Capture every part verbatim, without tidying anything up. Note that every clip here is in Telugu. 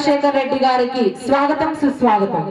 రాజశేఖర్ రెడ్డి గారికి స్వాగతం సుస్వాగతం.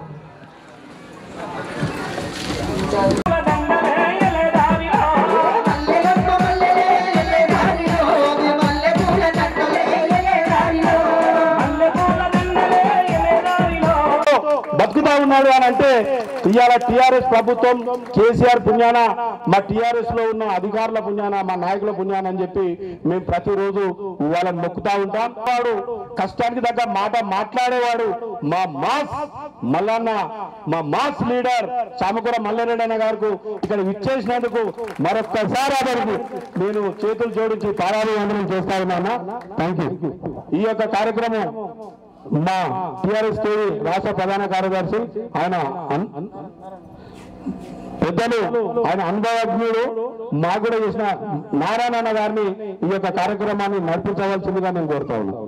బతుకుతా ఉన్నాడు అని అంటే ఇవాళ టీఆర్ఎస్ ప్రభుత్వం కేసీఆర్ పుణ్యాన, మా టీఆర్ఎస్ లో ఉన్న అధికారుల పుణ్యాన, మా నాయకుల పుణ్యాన అని చెప్పి మేము ప్రతిరోజు వాళ్ళని మొక్కుతా ఉంటాం. వాడు కష్టానికి తగ్గ మాట మాట్లాడేవాడు మా మాస్ మల్లన్న, మా మాస్ లీడర్ చామకూర మల్లారెడ్డి అన్న గారికి ఇక్కడ ఇచ్చేసినందుకు మరొక్కసారి అతనికి నేను చేతులు జోడించి పారాభివందనం చేస్తా ఉన్నాను. Thank you. ఈ యొక్క కార్యక్రమం మా టిఆర్ఎస్ టీవీ రాష్ట్ర ప్రధాన కార్యదర్శి ఆయన పెద్దలు, ఆయన అనుభవజ్ఞుడు, మాకు కూడా చేసిన నారాయణ గారిని ఈ యొక్క కార్యక్రమాన్ని నడిపించవలసిందిగా నేను కోరుతా ఉన్నాను.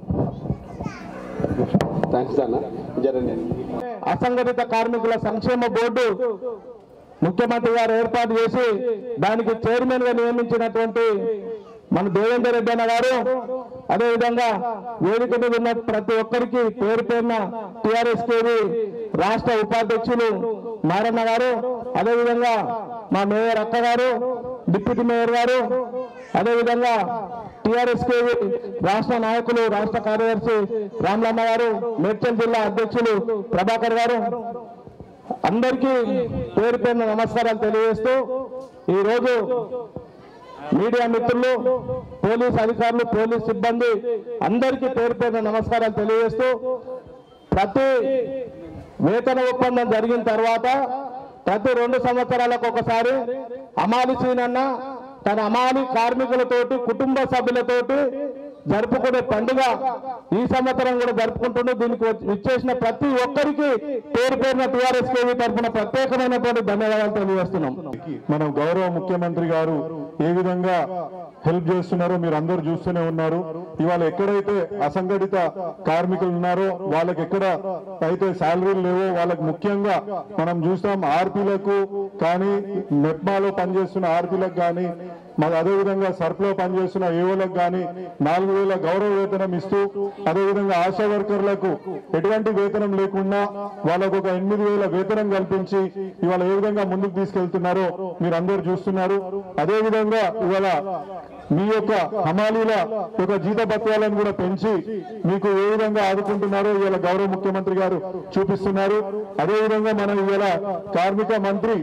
అసంఘటిత కార్మికుల సంక్షేమ బోర్డు ముఖ్యమంత్రి గారు ఏర్పాటు చేసి దానికి చైర్మన్ గా నియమించినటువంటి మన దేవేందర్ రెడ్డి అన్న గారు, అదేవిధంగా వేదిక మీద ఉన్న ప్రతి ఒక్కరికి పేరు పేరున టిఆర్ఎస్ కేవి రాష్ట్ర ఉపాధ్యక్షులు నారాయణ గారు, అదేవిధంగా మా మేయర్ అక్క గారు, డిప్యూటీ మేయర్ గారు, అదేవిధంగా టిఆర్ఎస్ కేవి రాష్ట్ర నాయకులు రాష్ట్ర కార్యదర్శి రామ్లమ్మ గారు, మేడ్చల్ జిల్లా అధ్యక్షులు ప్రభాకర్ గారు, అందరికీ పేరు పేరున నమస్కారాలు తెలియజేస్తూ ఈరోజు మీడియా మిత్రులు, పోలీస్ అధికారులు, పోలీస్ సిబ్బంది అందరికీ పేరు పేరున నమస్కారాలు తెలియజేస్తూ ప్రతి వేతన ఒప్పందం జరిగిన తర్వాత ప్రతి రెండు సంవత్సరాలకు ఒకసారి అమాలి సీనన్న తన అమాలి కార్మికులతోటి, కుటుంబ సభ్యులతోటి జరుపుకునే పండుగ ఈ సంవత్సరం కూడా జరుపుకుంటుండే. దీనికి ఇచ్చేసిన ప్రతి ఒక్కరికి పేరు పేరున టీఆర్ఎస్ కేవీ తరఫున ప్రత్యేకమైనటువంటి ధన్యవాదాలు తెలియజేస్తున్నాం. మనం గౌరవ ముఖ్యమంత్రి గారు ఏ విధంగా హెల్ప్ చేస్తున్నారో మీరు అందరూ చూస్తూనే ఉన్నారు. ఇవాళ ఎక్కడైతే అసంఘటిత కార్మికులు ఉన్నారో వాళ్ళకి ఎక్కడ అయితే శాలరీలు లేవో వాళ్ళకి ముఖ్యంగా మనం చూస్తాం ఆర్పీలకు కానీ, మెప్మాలో పనిచేస్తున్న ఆర్పీలకు కానీ, మరి అదేవిధంగా సర్ప్లో పనిచేస్తున్న ఏఓలకు కానీ నాలుగు వేల గౌరవ వేతనం ఇస్తూ, అదేవిధంగా ఆశా వర్కర్లకు ఎటువంటి వేతనం లేకుండా వాళ్ళకు ఒక ఎనిమిది వేల వేతనం కల్పించి ఇవాళ ఏ విధంగా ముందుకు తీసుకెళ్తున్నారో మీరు అందరూ చూస్తున్నారు. అదేవిధంగా ఇవాళ మీ యొక్క హమాలీల యొక్క జీతభత్యాలను కూడా పెంచి మీకు ఏ విధంగా ఆదుకుంటున్నారో ఇవాళ గౌరవ ముఖ్యమంత్రి గారు చూపిస్తున్నారు. అదేవిధంగా మనం ఇవాళ కార్మిక మంత్రి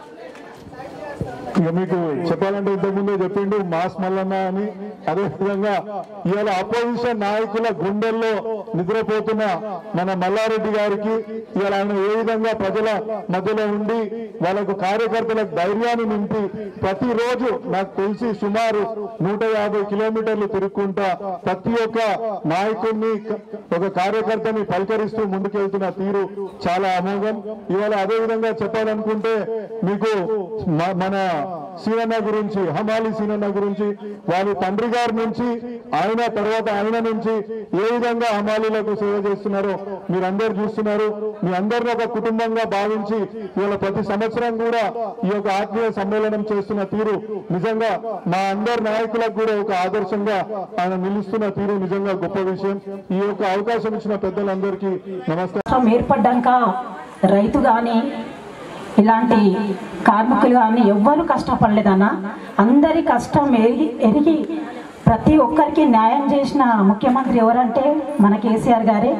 ఇక మీకు చెప్పాలంటే ఇంతకుముందే చెప్పిండు మాస్ మల్లన్న అని. అదేవిధంగా ఇవాళ అపోజిషన్ నాయకుల గుండెల్లో నిద్రపోతున్న మన మల్లారెడ్డి గారికి ఇవాళ ఆయన ఏ విధంగా ప్రజల మధ్యలో ఉండి వాళ్ళకు కార్యకర్తలకు ధైర్యాన్ని నింపి ప్రతిరోజు నాకు తెలిసి సుమారు నూట యాభై కిలోమీటర్లు తిరుగుకుంటా ప్రతి ఒక్క నాయకుడిని, ఒక కార్యకర్తని పలకరిస్తూ ముందుకెళ్తున్న తీరు చాలా అమోఘం. ఇవాళ అదే విధంగా చెప్పాలనుకుంటే మీకు మన సీనన్న గురించి, హమాలి సీనన్న గురించి, వారి తండ్రి గారి నుంచి ఆయన తర్వాత ఆయన నుంచి ఏ విధంగా హమాలీలకు సేవ చేస్తున్నారో మీరందరూ చూస్తున్నారు. మీ అందరిని ఒక కుటుంబంగా భావించి ఇవాళ ప్రతి సంవత్సరం కూడా ఈ యొక్క ఆత్మీయ సమ్మేళనం చేస్తున్న తీరు నిజంగా మా అందరి నాయకులకు కూడా ఒక ఆదర్శంగా ఆయన నిలుస్తున్న తీరు నిజంగా గొప్ప విషయం. ఈ యొక్క అవకాశం ఇచ్చిన పెద్దలందరికీ నమస్కారం. ఏర్పడ్డాక రైతు కానీ ఇలాంటి కార్మికులు కానీ ఎవ్వరూ కష్టపడలేదన్న. అందరి కష్టం ఎరిగి ఎరిగి ప్రతి ఒక్కరికి న్యాయం చేసిన ముఖ్యమంత్రి ఎవరంటే మన కేసీఆర్ గారే.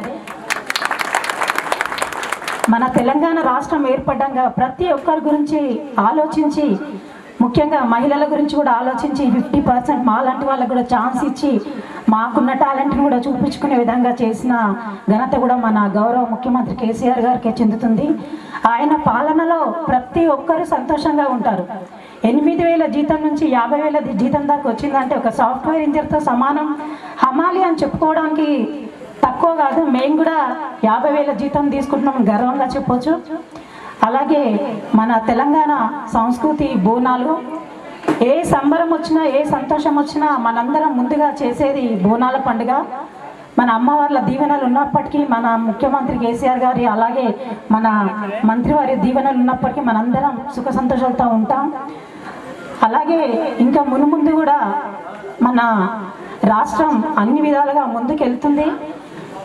మన తెలంగాణ రాష్ట్రం ఏర్పడ్డాక ప్రతి ఒక్కరి గురించి ఆలోచించి, ముఖ్యంగా మహిళల గురించి కూడా ఆలోచించి ఫిఫ్టీ పర్సెంట్ మా లాంటి వాళ్ళకు కూడా ఛాన్స్ ఇచ్చి మాకున్న టాలెంట్ని కూడా చూపించుకునే విధంగా చేసిన ఘనత కూడా మన గౌరవ ముఖ్యమంత్రి కేసీఆర్ గారికి చెందుతుంది. ఆయన పాలనలో ప్రతి ఒక్కరూ సంతోషంగా ఉంటారు. ఎనిమిది వేల జీతం నుంచి యాభై వేల జీతం దాకా వచ్చిందంటే ఒక సాఫ్ట్వేర్ ఇంజనీర్తో సమానం. హమాలి అని చెప్పుకోవడానికి తక్కువ కాదు, మేము కూడా యాభై వేల జీతం తీసుకుంటున్నాం గర్వంగా చెప్పొచ్చు. అలాగే మన తెలంగాణ సంస్కృతి బోనాలు, ఏ సంబరం వచ్చినా ఏ సంతోషం వచ్చినా మనందరం ముందుగా చేసేది బోనాల పండుగ. మన అమ్మవార్ల దీవెనలు ఉన్నప్పటికీ, మన ముఖ్యమంత్రి కేసీఆర్ గారి అలాగే మన మంత్రివారి దీవెనలు ఉన్నప్పటికీ మనందరం సుఖ సంతోషాలతో ఉంటాం. అలాగే ఇంకా మునుముందు కూడా మన రాష్ట్రం అన్ని విధాలుగా ముందుకెళ్తుంది.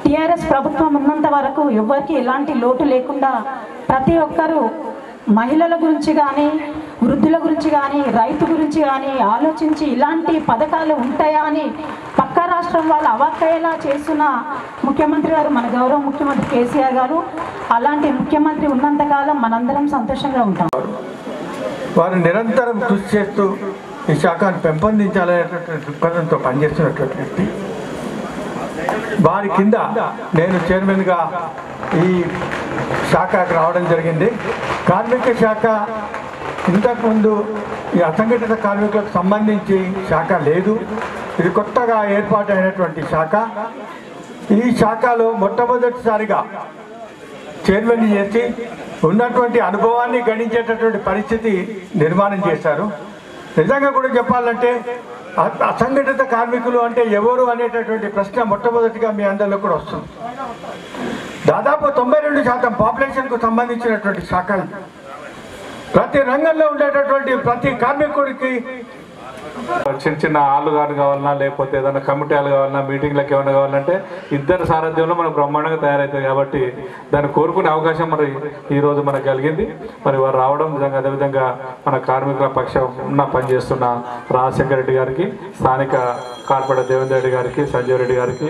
టీఆర్ఎస్ ప్రభుత్వం ఉన్నంత వరకు ఎవరికి ఎలాంటి లోటు లేకుండా ప్రతి ఒక్కరూ మహిళల గురించి కానీ వృద్ధుల గురించి కానీ రైతు గురించి కానీ ఆలోచించి ఇలాంటి పథకాలు ఉంటాయా అని పక్క రాష్ట్రం వాళ్ళు అవాక్కయ్యేలా చేస్తున్న ముఖ్యమంత్రి గారు మన గౌరవ ముఖ్యమంత్రి కేసీఆర్ గారు. అలాంటి ముఖ్యమంత్రి ఉన్నంతకాలం మనందరం సంతోషంగా ఉంటాం. వారు నిరంతరం కృషి చేస్తూ ఈ శాఖను పెంపొందించాలనేటువంటి దృక్పథంతో పనిచేస్తున్నటువంటి వ్యక్తి. వారి కింద నేను చైర్మన్గా ఈ శాఖకు రావడం జరిగింది. కార్మిక శాఖ ఇంతకుముందు ఈ అసంఘటిత కార్మికులకు సంబంధించి శాఖ లేదు. ఇది కొత్తగా ఏర్పాటైనటువంటి శాఖ. ఈ శాఖలో మొట్టమొదటిసారిగా చైర్మన్ చేసి ఉన్నటువంటి అనుభవాన్ని గణించేటటువంటి పరిస్థితి నిర్మాణం చేశారు. నిజంగా కూడా చెప్పాలంటే అసంఘటిత కార్మికులు అంటే ఎవరు అనేటటువంటి ప్రశ్న మొట్టమొదటిగా మీ అందరిలో కూడా వస్తుంది. దాదాపు తొంభై రెండు శాతం పాపులేషన్కు సంబంధించినటువంటి శాఖలు ప్రతి రంగంలో ఉండేటటువంటి ప్రతి కార్మికుడికి చిన్న చిన్న ఆళ్ళు గారు కావాలన్నా లేకపోతే ఏదైనా కమిటీలు కావాలన్నా మీటింగ్లకు ఏమైనా కావాలంటే ఇద్దరు సారథ్యంలో మనకు బ్రహ్మాండంగా తయారవుతుంది. కాబట్టి దాన్ని కోరుకునే అవకాశం మరి ఈరోజు మనకు కలిగింది. మరి వారు రావడం నిజంగా అదేవిధంగా మన కార్మికుల పక్షం ఉన్న పనిచేస్తున్న రాజశేఖర రెడ్డి గారికి, స్థానిక కార్పొరేటర్ దేవేంద్ర రెడ్డి గారికి, సంజీవ్ రెడ్డి గారికి,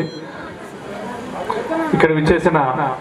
ఇక్కడ విచ్చేసిన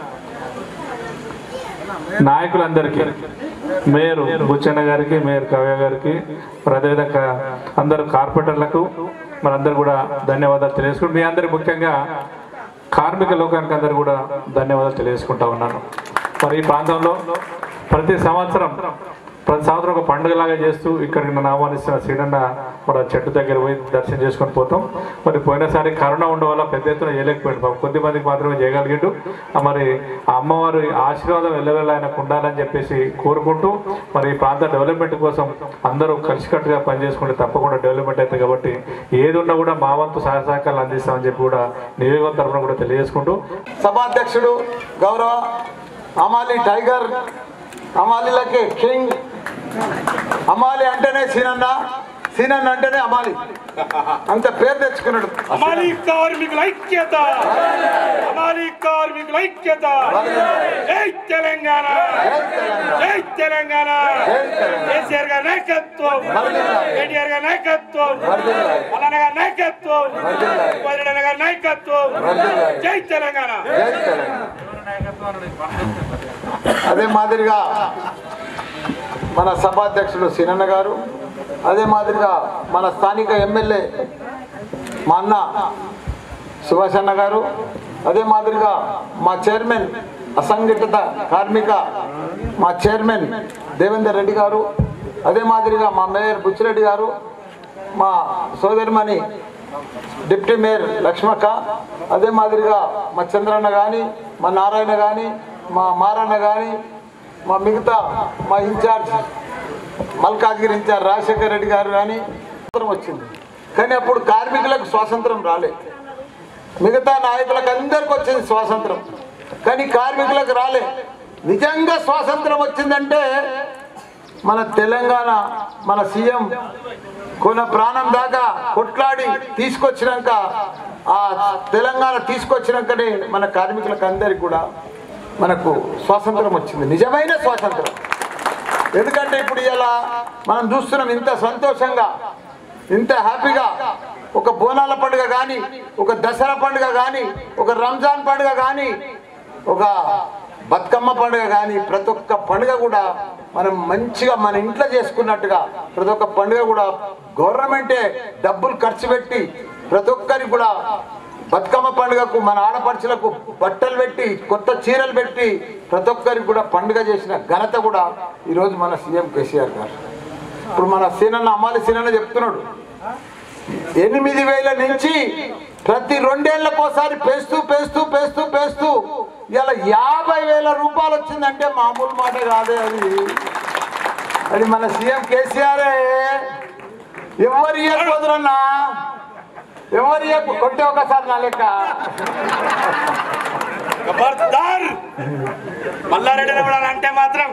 నాయకులందరికీ, మేయర్ బుచ్చన్న గారికి, మేయర్ కవ్య గారికి, మరి అదేవిధంగా అందరు కార్పొరేటర్లకు మనందరూ కూడా ధన్యవాదాలు తెలియజేసుకుంటూ మీ అందరి ముఖ్యంగా కార్మిక లోకానికి అందరూ కూడా ధన్యవాదాలు తెలియజేసుకుంటా ఉన్నాను. మరి ఈ ప్రాంతంలో ప్రతి సంవత్సరం ప్రతి సంవత్సరం ఒక పండుగలాగా చేస్తూ ఇక్కడికి నన్ను ఆహ్వానిస్తున్న శ్రీనన్న మన చెట్టు దగ్గర పోయి దర్శనం చేసుకొని పోతాం. మరి పోయినసారి కరోనా ఉండడం వల్ల పెద్ద ఎత్తున చేయలేకపోయాడు, కొద్ది మందికి మాత్రమే చేయగలిగిండు. మరి ఆ అమ్మవారి ఆశీర్వాదం ఎల్లవెల్ల ఆయనకు ఉండాలని చెప్పేసి కోరుకుంటూ మరి ఈ ప్రాంత డెవలప్మెంట్ కోసం అందరూ కలిసికట్టుగా పనిచేసుకుంటే తప్పకుండా డెవలప్మెంట్ అవుతుంది. కాబట్టి ఏది ఉన్నా కూడా మా వంతు సహాయ సహకారాలు అందిస్తామని చెప్పి కూడా నియోజకవర్గం తరఫున కూడా తెలియజేసుకుంటూ సభాధ్యక్షుడు గౌరవ అమాలి టైగర్, అమాలీలకి కింగ్, అమాలి అంటేనే సీనన్న, సీనన్న అంటేనే అమాలి, అంత పేరు తెచ్చుకున్నాడు. అమాలి కార్మికుల ఐక్యత, అమాలి కార్మికుల ఐక్యత. జై తెలంగాణ, జై తెలంగాణ. కేసీఆర్ గారి నాయకత్వం, కేటీఆర్ గారి నాయకత్వం, మల్లన్న గారి నాయకత్వం, వదిలేన్న గారి నాయకత్వం. జై తెలంగాణ. అదే మాదిరిగా మన సభాధ్యక్షుడు సీనన్న గారు, అదే మాదిరిగా మన స్థానిక ఎమ్మెల్యే మా అన్న సుభాష్ అన్న గారు, అదే మాదిరిగా మా చైర్మన్ అసంఘటిత కార్మిక మా చైర్మన్ దేవేందర్ రెడ్డి గారు, అదే మాదిరిగా మా మేయర్ బుచ్చిరెడ్డి గారు, మా సోదరిమణి డిప్యూటీ మేయర్ లక్ష్మక్క, అదే మాదిరిగా మా చంద్రన్న కానీ, మా నారాయణ కానీ, మా మారన్న కానీ, మా మిగతా మా ఇన్ఛార్జ్ మల్కాజ్గిరి ఇన్ఛార్జ్ రాజశేఖర రెడ్డి గారు కానీ స్వాతంత్రం వచ్చింది. కానీ అప్పుడు కార్మికులకు స్వాతంత్రం రాలేదు. మిగతా నాయకులకు అందరికి వచ్చింది స్వాతంత్రం, కానీ కార్మికులకు రాలే. నిజంగా స్వాతంత్రం వచ్చిందంటే మన తెలంగాణ మన సీఎం కొన ప్రాణం దాకా కొట్లాడి తీసుకొచ్చినాక, ఆ తెలంగాణ తీసుకొచ్చినాకనే మన కార్మికులకు అందరికి కూడా మనకు స్వాతంత్రం వచ్చింది, నిజమైన స్వాతంత్రం. ఎందుకంటే ఇప్పుడు ఇలా మనం చూస్తున్నాం ఇంత సంతోషంగా, ఇంత హ్యాపీగా. ఒక బోనాల పండుగ కానీ, ఒక దసరా పండుగ కానీ, ఒక రంజాన్ పండుగ కానీ, ఒక బతుకమ్మ పండుగ కానీ, ప్రతి ఒక్క పండుగ కూడా మనం మంచిగా మన ఇంట్లో చేసుకున్నట్టుగా ప్రతి ఒక్క పండుగ కూడా గవర్నమెంటే డబ్బులు ఖర్చు పెట్టి ప్రతి ఒక్కరికి కూడా బతుకమ్మ పండుగకు మన ఆడపడుచులకు బట్టలు పెట్టి కొత్త చీరలు పెట్టి ప్రతి ఒక్కరికి కూడా పండుగ చేసిన ఘనత కూడా ఈరోజు మన సీఎం కేసీఆర్ గారు. ఇప్పుడు మన సీనన్న అమ్మాలి సీనన్న చెప్తున్నాడు, ఎనిమిది వేల నుంచి ప్రతి రెండేళ్లకోసారి పేస్తూ పేస్తూ పేస్తూ పేస్తూ ఇలా యాభై వేల రూపాయలు వచ్చిందంటే మామూలు మాట కాదే. అది అది మన సీఎం కేసీఆరే. ఎవరు ఇవ్వకపోదురన్నా, ఎవరు ఇవ్వ కొట్టే ఒకసారి నా లెక్క మల్లారెడ్డి అంటే మాత్రం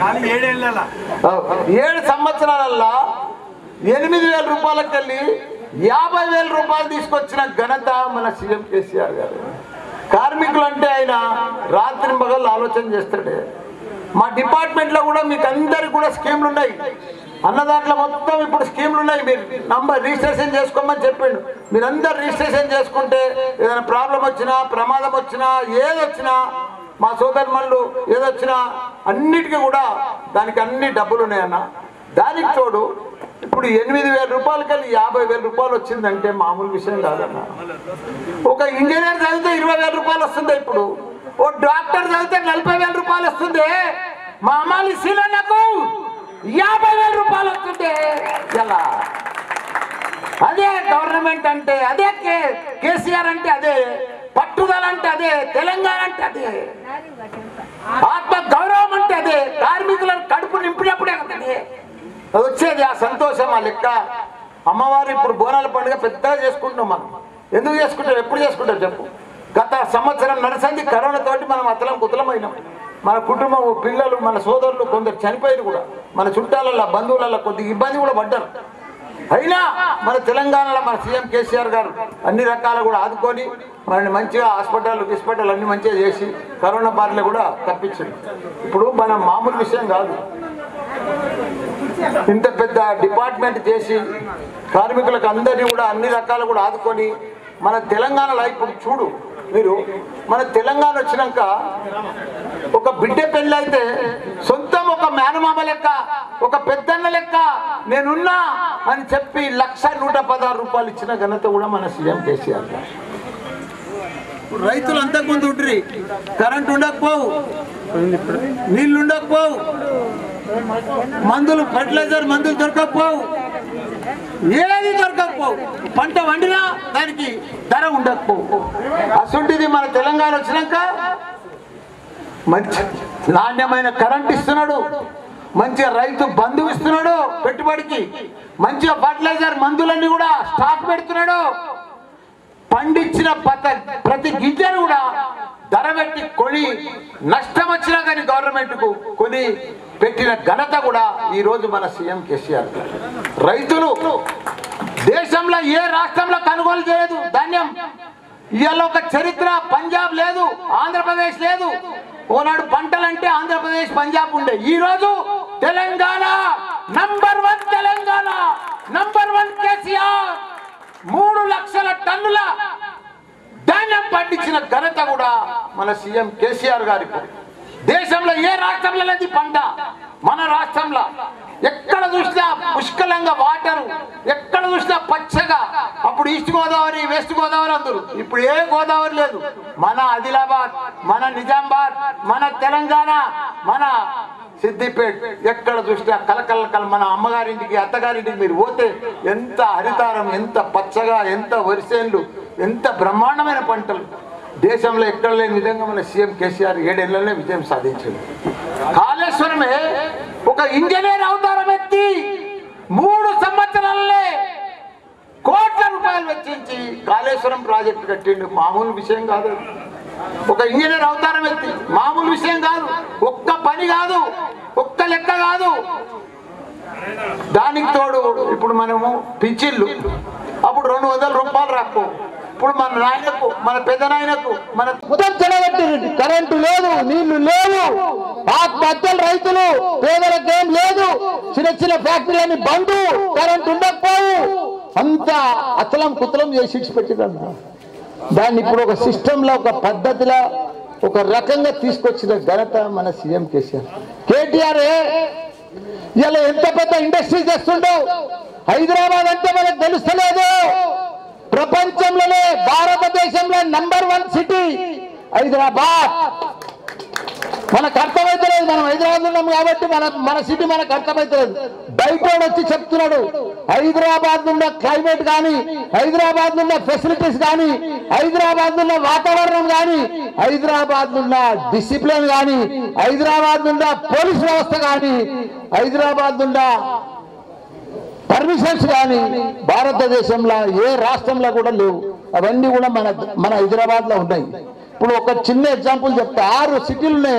ఏడు సంవత్సరాలల్లా ఎనిమిది వేల రూపాయలకి వెళ్ళి యాభై వేల రూపాయలు తీసుకొచ్చిన ఘనత మన సీఎం కేసీఆర్ గారు. కార్మికులు అంటే ఆయన రాత్రి పగళ్ళు ఆలోచన చేస్తాడే. మా డిపార్ట్మెంట్లో కూడా మీకు అందరికి కూడా స్కీమ్లు ఉన్నాయి. అన్న దాంట్లో మొత్తం ఇప్పుడు స్కీమ్లు ఉన్నాయి. మీరు నంబర్ రిజిస్ట్రేషన్ చేసుకోమని చెప్పిండు. మీరందరు రిజిస్ట్రేషన్ చేసుకుంటే ఏదైనా ప్రాబ్లం వచ్చినా, ప్రమాదం వచ్చినా, ఏదొచ్చినా, మా సోదరుమణులు ఏదొచ్చినా అన్నిటికీ కూడా దానికి అన్ని డబ్బులు ఉన్నాయన్న. దానికి తోడు ఇప్పుడు ఎనిమిది వేల రూపాయలకెళ్ళి యాభై వేల రూపాయలు వచ్చిందంటే మామూలు విషయం కాదన్న. ఒక ఇంజనీర్ చదివితే ఇరవై వేల రూపాయలు వస్తుంది. ఇప్పుడు ఓ డాక్టర్ చదివితే నలభై వేల రూపాయలు వస్తుంది. మా అమ్మాలి శీలనకు యాభై వేల రూపాయలు వస్తుంది. ఎలా? అదే గవర్నమెంట్ అంటే, అదే కేసీఆర్ అంటే, అదే పట్టుదల అంటే, అదే తెలంగాణ అంటే, అదే ఆత్మ గౌరవం అంటే, అదే కార్మికులను కడుపు నింపినప్పుడే అది వచ్చేది ఆ సంతోషం, ఆ లెక్క. అమ్మవారు ఇప్పుడు బోనాల పండుగ పెద్దగా చేసుకుంటున్నాం. మనం ఎందుకు చేసుకుంటాం? ఎప్పుడు చేసుకుంటాం చెప్పు? గత సంవత్సరం నడిచింది కరోనాతోటి మనం అతలం కుతలమైనాం. మన కుటుంబం, పిల్లలు, మన సోదరులు కొందరు చనిపోయారు కూడా. మన చుట్టాలలో, బంధువులలో కొద్దిగా ఇబ్బంది కూడా పడ్డారు. అయినా మన తెలంగాణలో మన సీఎం కేసీఆర్ గారు అన్ని రకాలు కూడా ఆదుకొని మనని మంచిగా హాస్పిటల్ హాస్పిటల్ అన్ని మంచిగా చేసి కరోనా బారిలో కూడా తప్పించింది. ఇప్పుడు మన మామూలు విషయం కాదు. ఇంత పెద్ద డిపార్ట్మెంట్ చేసి కార్మికులకు అందరినీ కూడా అన్ని రకాలు కూడా ఆదుకొని మన తెలంగాణలో ఇప్పుడు చూడు మీరు, మన తెలంగాణ వచ్చినాక ఒక బిడ్డ పెళ్ళి అయితే సొంతం ఒక మేనమామ లెక్క, ఒక పెద్దన్న లెక్క నేనున్నా అని చెప్పి లక్ష నూట పదహారు రూపాయలు ఇచ్చిన ఘనత కూడా మన సీఎం కేసీఆర్. రైతులు అంతకుముందు ఉండ్రి, కరెంట్ ఉండకపోవు, నీళ్ళు ఉండకపోవు, మందులు ఫర్టిలైజర్ మందులు దొరకకపోవు, ఏది దొరకకపోవు, పంట వండినా దానికి ధర ఉండకపోవు. అసంటిది మన తెలంగాణ వచ్చినాక మంచి నాణ్యమైన కరెంట్ ఇస్తున్నాడు, మంచిగా రైతు బంధువు ఇస్తున్నాడు పెట్టుబడికి, మంచిగా ఫర్టిలైజర్ మందులన్నీ కూడా స్టాక్ పెడుతున్నాడు. పండించిన ప్రతి గింజను కూడా ధర పెట్టి కొని నష్టం వచ్చినా కానీ గవర్నమెంట్కు కొని పెట్టిన ఘనత కూడా ఈ రోజు మన సీఎం కేసీఆర్. రైతులు దేశంలో ఏ రాష్ట్రంలో కొనుగోలు చేయదు ధాన్యం. ఇవాళ ఒక చరిత్ర. పంజాబ్ లేదు, ఆంధ్రప్రదేశ్ లేదు. ఓనాడు పంటలంటే ఆంధ్రప్రదేశ్, పంజాబ్ ఉండే. ఈ రోజు Telangana number one, Telangana number one KCR. మూడు లక్షల టన్నుల ధాన్యం పండించిన ఘనత కూడా మన సీఎం కేసీఆర్ గారికి. దేశంలో ఏ రాష్ట్రంలో లేదు పంట, మన రాష్ట్రంలో. ఎక్కడ చూసినా పుష్కలంగా వాటరు, ఎక్కడ చూసినా పచ్చగా. అప్పుడు ఈస్ట్ గోదావరి, వెస్ట్ గోదావరి అందరు, ఇప్పుడు ఏ గోదావరి లేదు. మన ఆదిలాబాద్, మన నిజామాబాద్, మన తెలంగాణ, మన సిద్దిపేట్, ఎక్కడ చూసినా కలకల కల. మన అమ్మగారింటికి, అత్తగారింటికి మీరు పోతే ఎంత హరితారం, ఎంత పచ్చగా, ఎంత వరిసేన్లు, ఎంత బ్రహ్మాండమైన పంటలు. దేశంలో ఎక్కడ లేని విధంగా మన సీఎం కేసీఆర్ ఏడేళ్లనే విజయం సాధించింది. కాళేశ్వరమే ఒక ఇంజనీర్ అవతారం ఎత్తి మూడు సంవత్సరాలనే కోట్ల రూపాయలు వెచ్చించి కాళేశ్వరం ప్రాజెక్టు కట్టిండు. మామూలు విషయం కాదు. ఒక ఇంజనీర్ అవతారం ఎత్తి మామూలు విషయం కాదు. ఒక్క పని కాదు, ఒక్క లెక్క కాదు. దానికి తోడు ఇప్పుడు మనము పింఛన్లు అప్పుడు రెండు వందల రూపాయలు రాకు. ఇప్పుడు మన నాయనకు, మన పెద్ద నాయనకు, మన కరెంటు లేదు, నీళ్లు లేవు, ఆత్మహత్యలు, రైతులు, పేదలకు ఏం లేదు, చిన్న చిన్న ఫ్యాక్టరీలని బంధు, కరెంటు ఉండకపోవు, అంతా అతలం కుతలం చేసి ఇచ్చిపెట్టిందన్న. దాన్ని ఇప్పుడు ఒక సిస్టంలో, ఒక పద్ధతిలో, ఒక రకంగా తీసుకొచ్చిన ఘనత మన సీఎం కేసీఆర్. కేటీఆర్ ఇలా ఎంత పెద్ద ఇండస్ట్రీ చేస్తుండో. హైదరాబాద్ అంటే మనకు తెలుస్తలేదు. ప్రపంచంలోనే, భారతదేశంలో నంబర్ వన్ సిటీ హైదరాబాద్. మనకు అర్థమైతలేదు. మనం హైదరాబాద్ ఉన్నాం కాబట్టి మన మన సిటీ మనకు అర్థమైతలేదు. బయట వచ్చి చెప్తున్నాడు హైదరాబాద్ ఉన్న క్లైమేట్ కానీ, హైదరాబాద్ ఉన్న ఫెసిలిటీస్ కానీ, హైదరాబాద్ ఉన్న వాతావరణం కానీ, హైదరాబాద్ ఉన్న డిసిప్లిన్ కానీ, హైదరాబాద్ ఉన్న పోలీస్ వ్యవస్థ కానీ, హైదరాబాద్ ఉన్న పర్మిషన్స్ కానీ భారతదేశంలో ఏ రాష్ట్రంలో కూడా లేవు. అవన్నీ కూడా మన మన హైదరాబాద్ లో ఉన్నాయి. ఇప్పుడు ఒక చిన్న ఎగ్జాంపుల్ చెప్తా. ఆరు సిటీలునే,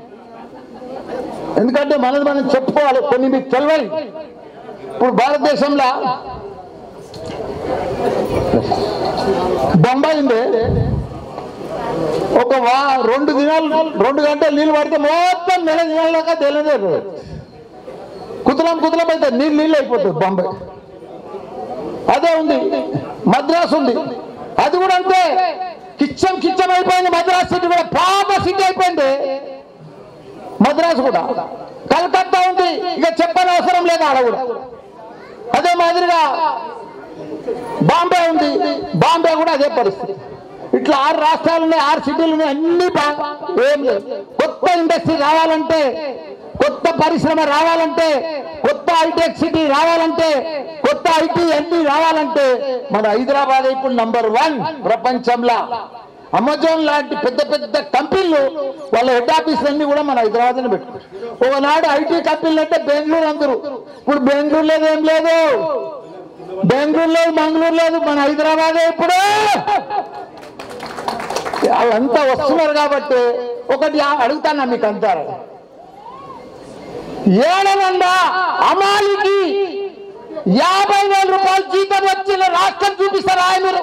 ఎందుకంటే మనది మనం చెప్పుకోవాలి, కొన్ని మీకు తెలియాలి. ఇప్పుడు భారతదేశంలో బొంబాయి ఉంది, ఒక వా రెండు దినాలు రెండు గంటలు నీళ్ళు పడితే మొత్తం నెల దినాల దాకా తెలియదు, కుతలం కుతలం అయితే నీళ్ళు నీళ్ళు అయిపోతుంది బొంబాయి. అదే ఉంది మద్రాసు ఉంది, అది కూడా అంతే కిచ్చం కిచ్చం అయిపోయింది. మద్రాసు సిటీ కూడా పాత సిటీ అయిపోయింది మద్రాసు కూడా. కలకత్తా ఉంది, ఇక చెప్పని అవసరం లేదు ఆడ కూడా. అదే మాదిరిగా బాంబే ఉంది, బాంబే కూడా అదే పరిస్థితి. ఇట్లా ఆరు రాష్ట్రాలు ఉన్నాయి, ఆరు సిటీలు ఉన్నాయి, అన్ని ఏం లేదు. కొత్త ఇండస్ట్రీ రావాలంటే, కొత్త పరిశ్రమ రావాలంటే, కొత్త హైటెక్ సిటీ రావాలంటే, కొత్త ఐటీ అన్ని రావాలంటే మన హైదరాబాద్ ఇప్పుడు నంబర్ వన్ ప్రపంచంలో. అమెజాన్ లాంటి పెద్ద పెద్ద కంపెనీలు వాళ్ళ హెడ్ ఆఫీసులు అన్ని కూడా మన హైదరాబాద్లో పెట్టుకుంటారు. ఒకనాడు ఐటీ కంపెనీలు అంటే బెంగళూరు అందరూ, ఇప్పుడు బెంగళూరు లేదు, ఏం లేదు, బెంగళూరు లేదు, మంగళూరు లేదు, మన హైదరాబాదే ఇప్పుడు. వాళ్ళంతా వస్తున్నారు కాబట్టి ఒకటి అడుగుతానా మీకు అంతా, ఏడనండా అమాలికి యాభై వేల రూపాయలు జీతం వచ్చిన రాష్ట్రం చూపిస్తారా మీరు?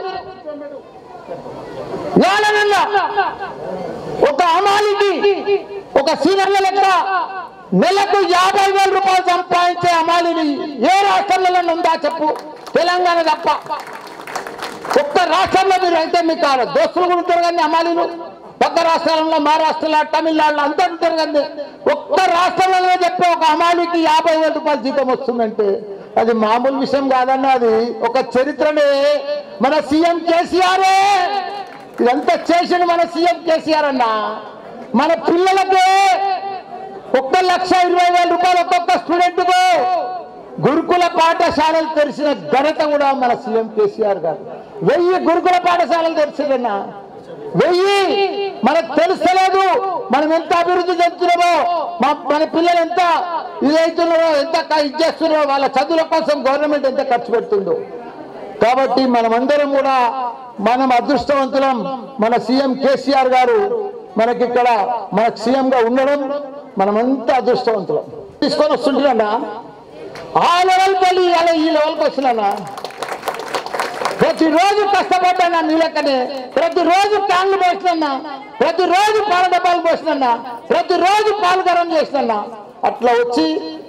ఏడనండా ఒక అమాలికి ఒక సీనియర్ల లెక్క నెలకు యాభై వేల రూపాయలు సంపాదించే అమాలిని ఏ రాష్ట్రంలో ఉందా చెప్పు? తెలంగాణ తప్ప. ఒక్క రాష్ట్రంలో మీరు అయితే మీకు దోస్తులు కూడా ఉంటారు కానీ అమాలీలు, పక్క రాష్ట్రాలలో మహారాష్ట్రలో తమిళనాడులో అంతా ఉంటారు కానీ ఒక్క రాష్ట్రంలో చెప్పే ఒక అమాలీకి యాభై వేల రూపాయలు జీతం వస్తుందంటే అది మామూలు విషయం కాదన్న, అది ఒక చరిత్రనే. మన సీఎం కేసీఆరే ఇదంతా చేసిన మన సీఎం కేసీఆర్ అన్న. మన పిల్లలకే ఒక్క లక్ష ఇరవై వేల రూపాయలు ఒక్కొక్క స్టూడెంట్కు గురుకుల పాఠశాలలు తెరిచిన ఘనత కూడా మన సీఎం కేసీఆర్ గారు. వెయ్యి గురుకుల పాఠశాలలు తెరిచిరన్నా, వెయ్యి. మనకు తెలుస్తలేదు మనం ఎంత అభివృద్ధి చెందుతున్నామో, మన పిల్లలు ఎంత ఇదవుతున్నారో, ఎంత ఇది చేస్తున్నారో, వాళ్ళ చదువుల కోసం గవర్నమెంట్ ఎంత ఖర్చు పెడుతుందో. కాబట్టి మనమందరం కూడా మనం అదృష్టవంతులం. మన సీఎం కేసీఆర్ గారు మనకి ఇక్కడ మన సీఎంగా ఉండడం మనమంతా అదృష్టవంతులం. తీసుకొని వస్తుంటున్నా ఆ లెవెల్కి వెళ్ళి ఇలా ఈ లెవెల్కి వచ్చినా ప్రతిరోజు కష్టపడ్డానా నీ లెక్కనే, ప్రతిరోజు క్యాన్లు పోసినన్నా, ప్రతిరోజు పాల డబ్బాలు పోసినన్నా, ప్రతిరోజు పాలు గరం చేసినన్నా. అట్లా వచ్చి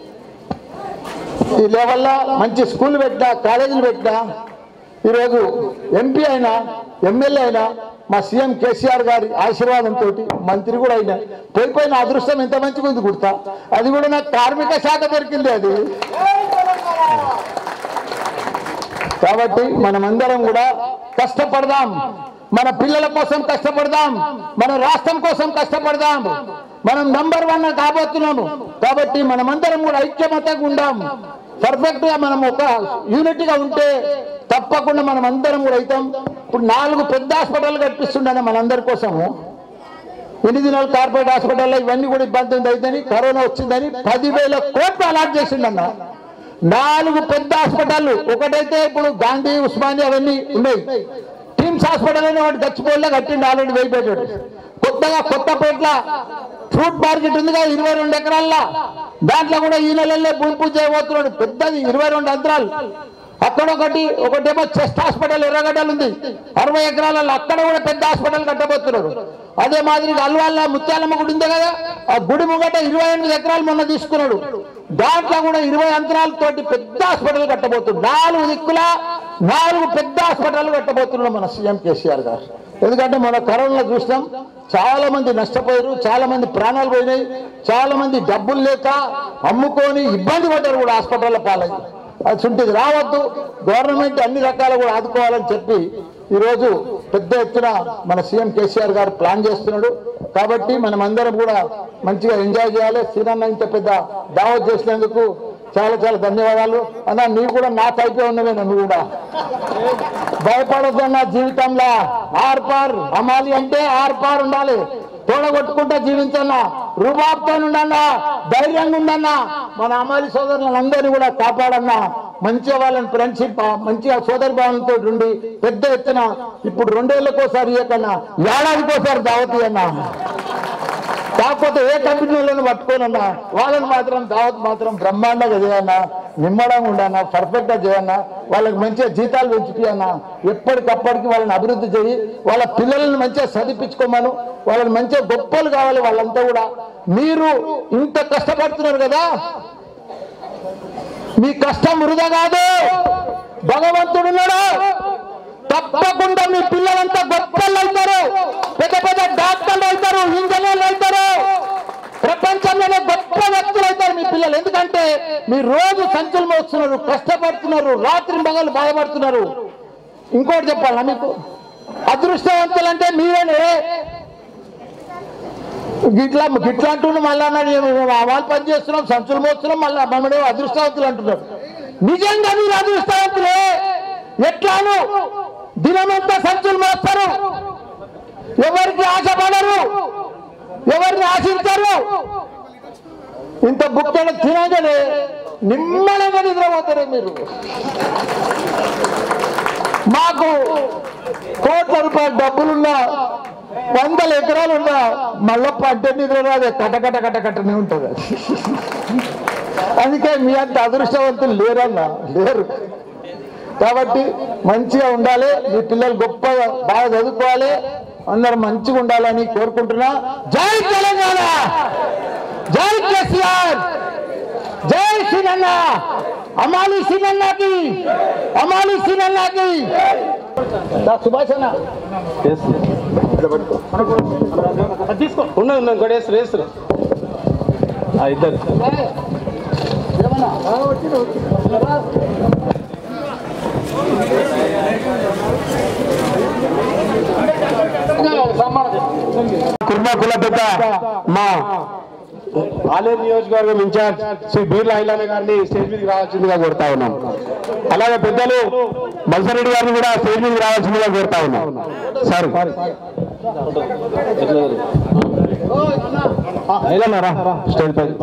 ఈ లెవెల్లో మంచి స్కూల్ పెట్టినా, కాలేజీలు పెట్టినా, ఈరోజు ఎంపీ అయినా, ఎమ్మెల్యే అయినా మా సీఎం కేసీఆర్ గారి ఆశీర్వాదంతో మంత్రి కూడా అయినా. పోయిపోయిన అదృష్టం ఎంత మంచిగా ఉంది గుర్తా, అది కూడా నాకు కార్మిక శాఖ దొరికింది అది. కాబట్టి మనమందరం కూడా కష్టపడదాం, మన పిల్లల కోసం కష్టపడదాం, మన రాష్ట్రం కోసం కష్టపడదాం. మనం నంబర్ వన్ కాబోతున్నాము కాబట్టి మనమందరం కూడా ఐక్యమతంగా ఉందాం. పర్ఫెక్ట్ గా మనం ఒక యూనిట్ గా ఉంటే తప్పకుండా మనం అందరం కూడా అవుతాం. ఇప్పుడు నాలుగు పెద్ద హాస్పిటల్ కట్టిస్తుండే మనందరి కోసము. ఎన్ని దినాలు కార్పొరేట్ హాస్పిటల్లో ఇవన్నీ కూడా ఇబ్బంది ఉంది అయితేని కరోనా వచ్చిందని పదివేల కోట్లు అలాట్ చేసిండన్న. నాలుగు పెద్ద హాస్పిటల్, ఒకటైతే ఇప్పుడు గాంధీ, ఉస్మానియా అవన్నీ ఉన్నాయి. టిమ్స్ హాస్పిటల్ అనే వాటి గచ్చిపోల్లో కట్టిండి ఆల్రెడీ వేయిపోయాడు. కొత్తగా కొత్తపేట్ల ఫ్రూట్ మార్కెట్ ఉందిగా ఇరవై రెండు ఎకరాల్లో, దాంట్లో కూడా ఈ నెలల్లో భూమి పూజ చేయబోతున్నాడు. పెద్దది ఇరవై రెండు అంతరాలు. అక్కడ ఒకటి ఒకటేమో చెస్ట్ హాస్పిటల్ ఎర్రగడ్డలు ఉంది అరవై ఎకరాలలో, అక్కడ కూడా పెద్ద హాస్పిటల్ కట్టబోతున్నాడు. అదే మాదిరిగా అల్వాళ్ళ ముత్యాలమ్మ గుడి ఉంది కదా, ఆ గుడి ముంగట ఇరవై ఎనిమిది ఎకరాలు మొన్న తీసుకున్నాడు. దాంట్లో కూడా ఇరవై అంతరాలతోటి పెద్ద హాస్పిటల్ కట్టబోతున్నాడు. నాలుగు దిక్కుల నాలుగు పెద్ద హాస్పిటల్ కట్టబోతున్నాడు మన సీఎం కేసీఆర్ గారు. ఎందుకంటే మన కరోనాలో చూసినాం, చాలా మంది నష్టపోయారు, చాలా మంది ప్రాణాలు పోయినాయి, చాలా మంది డబ్బులు లేక అమ్ముకొని ఇబ్బంది పడ్డారు కూడా హాస్పిటల్లో పాలయ్యి. అది చుంటిది రావద్దు, గవర్నమెంట్ అన్ని రకాలు కూడా ఆదుకోవాలని చెప్పి ఈరోజు పెద్ద ఎత్తున మన సీఎం కేసీఆర్ గారు ప్లాన్ చేస్తున్నాడు. కాబట్టి మనం అందరం కూడా మంచిగా ఎంజాయ్ చేయాలి. శ్రీరన్న ఇంత పెద్ద దావత్ చేసినందుకు చాలా చాలా ధన్యవాదాలు అన్న. నీవు కూడా నా టైపే ఉన్నవేనా, నువ్వు కూడా భయపడొద్దన్న. జీవితంలో ఆర్పార్ అమాలి అంటే ఆర్పార్ ఉండాలి, తోడగొట్టుకుంటా జీవించన్నా, రూబాబ్తో ఉండన్నా, ధైర్యంగా ఉండన్నా. మన అమాలి సోదరులందరినీ కూడా కాపాడన్నా, మంచిగా వాళ్ళని ఫ్రెండ్షిప్ మంచిగా సోదరి భావంతో ఉండి పెద్ద ఎత్తున ఇప్పుడు రెండేళ్లకోసారి ఇయ్యకన్నా ఏడాదికోసారి దావత్ అన్నా. కాకపోతే ఏ కంపెనీలను పట్టుకోనన్నా వాళ్ళని మాత్రం దావత్ మాత్రం బ్రహ్మాండంగా చేయాలన్నా. నిమ్మడంగా ఉండన్నా, పర్ఫెక్ట్గా చేయన్నా, వాళ్ళకి మంచిగా జీతాలు పెంచిపోయన్నా, ఎప్పటికప్పటికి వాళ్ళని అభివృద్ధి చేయి, వాళ్ళ పిల్లల్ని మంచిగా చదివించుకోమను, వాళ్ళని మంచిగా గొప్పలు కావాలి వాళ్ళంతా కూడా. మీరు ఇంత కష్టపడుతున్నారు కదా, మీ కష్టం వృధా కాదు, భగవంతుడున్నాడు. తప్పకుండా మీ పిల్లలంతా గొప్పలు అవుతారు, పెద్ద పెద్ద డాక్టర్లు అవుతారు, ఇంజనీర్లు అవుతారు, ప్రపంచంలోనే గొప్ప వ్యక్తులు అవుతారు మీ పిల్లలు. ఎందుకంటే మీరు రోజు సంచులు మోస్తున్నారు, కష్టపడుతున్నారు, రాత్రి మగలు బాధపడుతున్నారు. ఇంకోటి చెప్పాలా మీకు, అదృష్టవంతులు అంటే మీరేనే. గిట్లా గిట్లా అంటున్నాం, మళ్ళా వాళ్ళు పని చేస్తున్నాం, సంచులు మోస్తున్నాం, మళ్ళీ మమ్మడే అదృష్టవంతులు అంటున్నారు. నిజంగా మీరు అదృష్టవంతులే. ఎట్లాను దినమంతా సంచులు మోస్తారు, ఎవరికి ఆశపడరు, ఎవరిని ఆశించరు. ఇంత బుక్కలు తినగానే నిమ్మలంగా నిద్రపోతారే మీరు. మాకు కోట్ల రూపాయల డబ్బులున్నా, వందల ఎకరాలున్నా మల్లప్ప అంటే నిద్ర రాదే, కటకట కటకట్టనే ఉంటుంది. అందుకే మీ అంత అదృష్టవంతులు లేరన్నా, లేరు. కాబట్టి మంచిగా ఉండాలి, మీ పిల్లలు గొప్పగా బాగా చదువుకోవాలి, అందరు మంచిగా ఉండాలని కోరుకుంటున్నా. జై తెలంగాణ, జై కేసీఆర్, జై సీనన్న, అమాలి సీనన్నకి, అమాలి సీనన్నకి. సుభాష్ అన్న తీసుకో, ఉన్నది ఉన్నది గొడేసు రేసు ఇద్దరు. కుర్మా కుల పెద్ద మా ఆలేరు నియోజకవర్గం ఇన్ఛార్జ్ శ్రీ బీర్లా ఐలాన్న గారిని స్టేజ్ మీదకి రావాల్సిందిగా కోరుతా ఉన్నాం. అలాగే పెద్దలు మల్సరెడ్డి గారిని కూడా స్టేజ్ మీదకి రావాల్సిందిగా కోరుతా ఉన్నాం. సార్ స్టేజ్ పై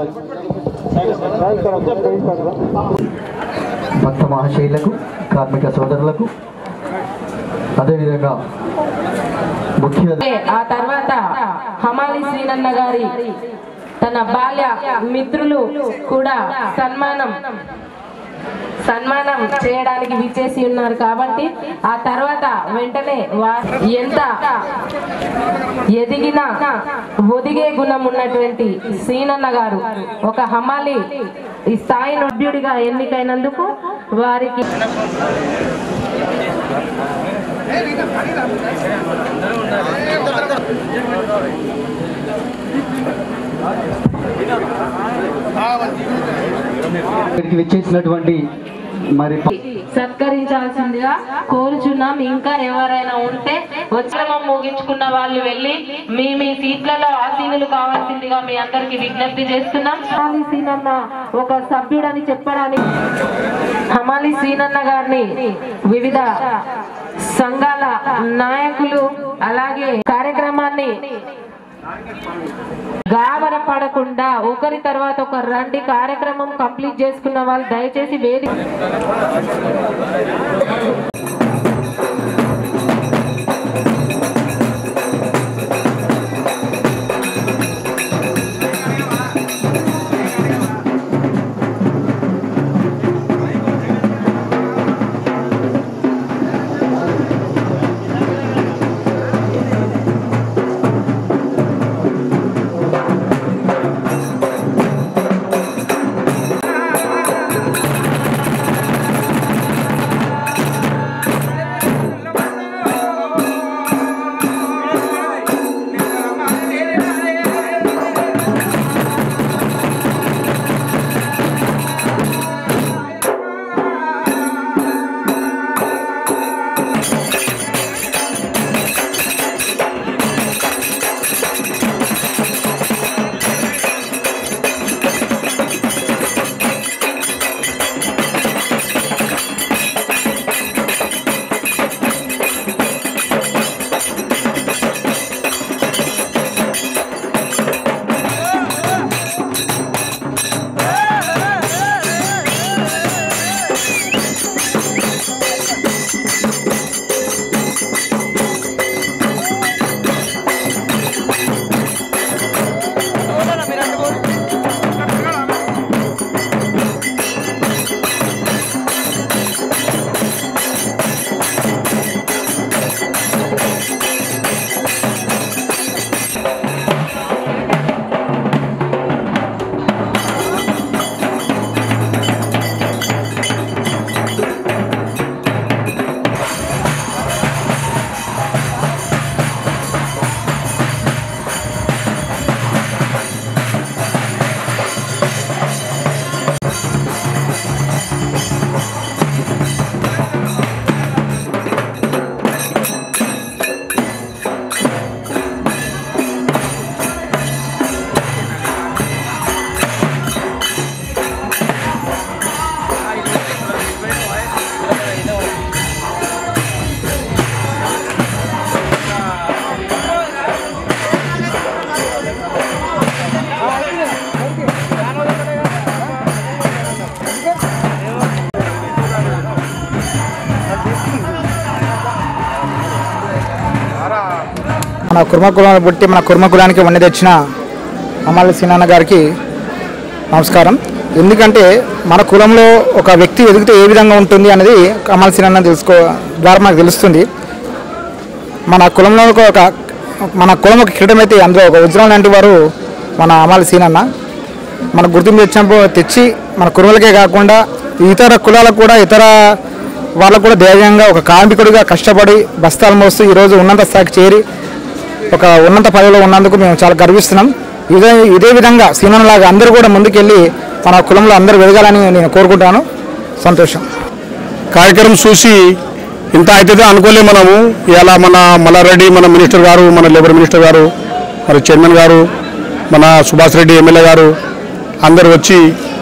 భక్త మహాశైలకు, కార్మిక సోదరులకు, అదేవిధంగా ముఖ్య ఆ తర్వాత హమాలి శ్రీనన్న గారి తన బాల్య మిత్రులు కూడా సన్మానం సన్మానం చేయడానికి విచ్చేసి ఉన్నారు. కాబట్టి ఆ తర్వాత వెంటనే ఎంత ఎదిగిన ఒదిగే గుణం ఉన్నటువంటి శ్రీనన్న గారు ఒక హమాలి ఈ స్థాయి సభ్యుడిగా ఎన్నికైనందుకు వారికి విచ్చేసినటువంటి మరి సత్కరించాల్సిందిగా కోరుచున్నాం. ఇంకా ఎవరైనా ఉంటే ఉత్సవం ముగించుకున్న వాళ్ళు వెళ్ళి మీ మీ సీట్లలో ఆసీనులు కావాల్సిందిగా మీ అందరికి విజ్ఞప్తి చేస్తున్నాం. హమాలి సీనన్న ఒక సభ్యుడని చెప్పడానికి హమాలి సీనన్న గారిని వివిధ సంఘాల నాయకులు అలాగే కార్యక్రమాన్ని గాబర పడకుండా ఒకరి తర్వాత ఒక రండి కార్యక్రమం కంప్లీట్ చేసుకున్న వాళ్ళు దయచేసి వేదిక మన కుర్మ కులాన్ని పుట్టి మన కుర్మ కులానికి వన్నె తెచ్చిన అమల సీనన్న గారికి నమస్కారం. ఎందుకంటే మన కులంలో ఒక వ్యక్తి ఎదిగితే ఏ విధంగా ఉంటుంది అనేది అమల సీనన్న తెలుసుకో ద్వారా మనకు తెలుస్తుంది. మన కులంలో ఒక మన కులం ఒక కిరీటం అయితే అందులో ఒక వజ్రం లాంటి వారు మన అమల సీనన్న. మన గుర్తింపు తెచ్చినప్పుడు తెచ్చి మన కురువులకే కాకుండా ఇతర కులాలకు కూడా ఇతర వాళ్ళకు కూడా ధైర్యంగా ఒక కార్మికుడిగా కష్టపడి బస్తాలు మోస్తూ ఈరోజు ఉన్నత స్థాయికి చేరి ఒక ఉన్నత పదవిలో ఉన్నందుకు మేము చాలా గర్విస్తున్నాం. ఇదే ఇదే విధంగా సీనన్నలాగా అందరూ కూడా ముందుకెళ్ళి మన కులంలో అందరూ వెదగాలని నేను కోరుకుంటాను. సంతోషం. కార్యక్రమం చూసి ఇంత అవుతుందో అనుకోలే మనము. ఇలా మన మల్లారెడ్డి మన మినిస్టర్ గారు, మన లేబర్ మినిస్టర్ గారు, మరి చైర్మన్ గారు, మన సుభాష్ రెడ్డి ఎమ్మెల్యే గారు అందరు వచ్చి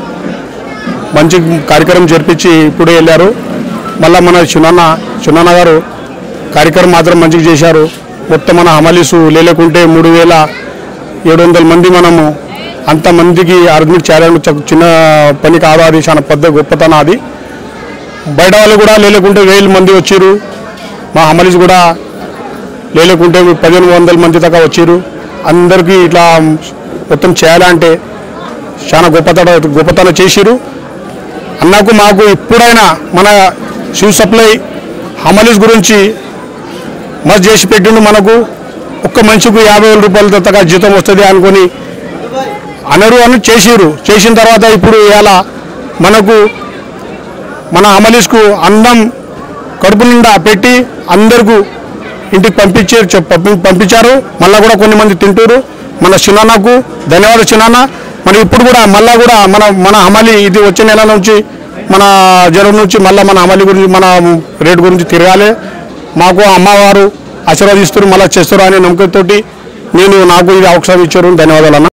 మంచి కార్యక్రమం జరిపించి ఇప్పుడే వెళ్ళారు. మళ్ళీ మన చిన్న చిన్న గారు కార్యక్రమం మాత్రం మంచిగా చేశారు. మొత్తం మన హమాలీసు లేకుంటే మూడు వేల ఏడు వందల మంది మనము అంతమందికి అడ్మిట్ చేయాలని చిన్న పని కాదు, అది చాలా పెద్ద గొప్పతనం. అది బయట వాళ్ళు కూడా లేకుంటే వేల మంది వచ్చారు. మా హమాలీస్ కూడా లేకుంటే పదిహేను వందల మంది దాకా వచ్చారు. అందరికీ ఇట్లా మొత్తం చేయాలంటే చాలా గొప్పతన గొప్పతనం చేసిరు. అన్నకు మాకు ఎప్పుడైనా మన సివిల్ సప్లై హమాలీస్ గురించి మస్తు చేసి పెట్టిండు. మనకు ఒక్క మనిషికి యాభై వేల రూపాయల దాకా జీతం వస్తుంది అనుకొని అనరు అని చేసిరు. చేసిన తర్వాత ఇప్పుడు ఇలా మనకు మన హమాలీస్కు అన్నం కడుపు నిండా పెట్టి అందరికీ ఇంటికి పంపించారు పంపించారు మళ్ళీ కూడా కొన్ని మంది తింటారు. మన చిన్నకు ధన్యవాదాలు చిన్న. మరి ఇప్పుడు కూడా మళ్ళీ కూడా మన మన హమాలి ఇది వచ్చే నెల నుంచి మన జ్వరం నుంచి మళ్ళీ మన హమాలి గురించి మన రేటు గురించి తిరగాలి. మాకు అమ్మవారు ఆశీర్వాదిస్తారు, మళ్ళీ చేస్తారు అనే నమ్మకంతో నేను నాకు ఇది అవకాశం ఇచ్చారు. ధన్యవాదాలు అన్న.